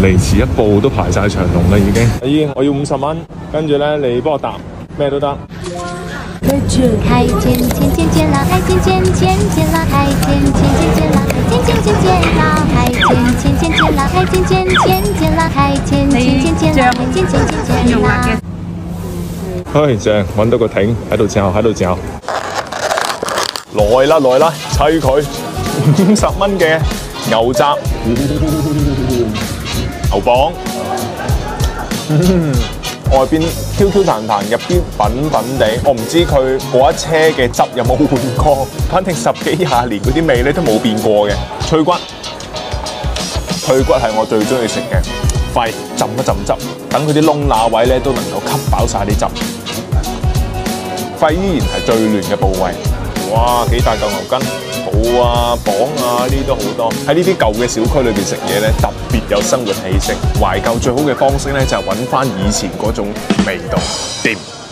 嚟遲一步都排晒長龍啦已經。阿姨，我要50蚊，跟住咧你幫我答咩都得。 开剪剪剪剪啦，开剪剪剪剪啦，开剪剪剪剪啦，开剪剪剪剪啦，开剪剪剪剪啦，开剪剪剪剪啦，开剪剪剪剪啦，开剪剪剪剪啦。 唉，正，揾到個艇喺度嚼，喺度嚼。來啦，砌佢50蚊嘅牛雜、牛磅，外邊 Q 彈彈，入邊粉粉地。我唔知佢嗰一車嘅汁有冇換過，反正10幾20年嗰啲味咧都冇變過嘅。脆骨係我最中意食嘅，肺浸一浸汁，等佢啲窿罅位咧都能夠吸飽晒啲汁。肺依然係最嫩嘅部位。哇，幾大嚿牛筋，肚啊、磅啊，呢啲都好多。喺呢啲舊嘅小區裏邊食嘢咧，特別有生活氣息。懷舊最好嘅方式咧，就係揾翻以前嗰種味道，掂。